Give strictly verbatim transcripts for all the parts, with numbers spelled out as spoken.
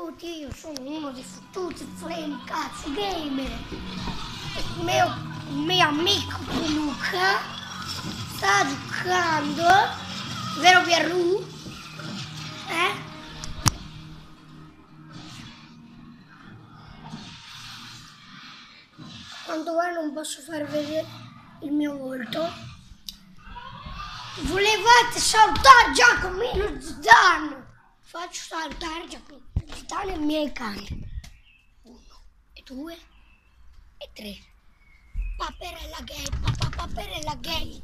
tutti, io sono uno dei fottuti flame cazzo gamer. Il mio, il mio amico Luca sta giocando, vero Pierru? Eh? Quando voi non posso far vedere il mio volto. Volevate salutare Giacomino Zidane? Faccio salutare Giacomino Zidane e i miei cani. Uno, e due, e tre. Paperella gay, papà, paperella gay.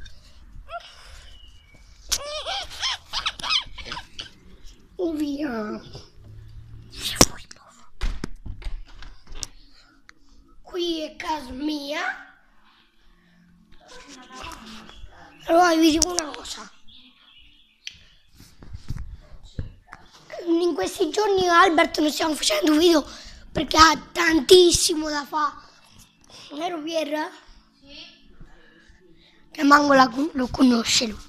Via. Qui è casa mia. Allora vi dico una cosa. In questi giorni Albert non stiamo facendo video perché ha tantissimo da fare. Vero Pier? Sì. Che manco la, lo conosce lui.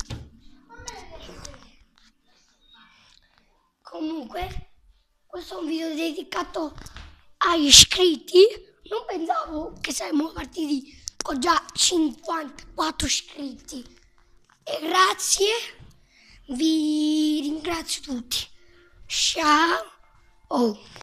Comunque, questo è un video dedicato agli iscritti. Non pensavo che saremmo partiti con già cinquantaquattro iscritti. E grazie, vi ringrazio tutti. Ciao.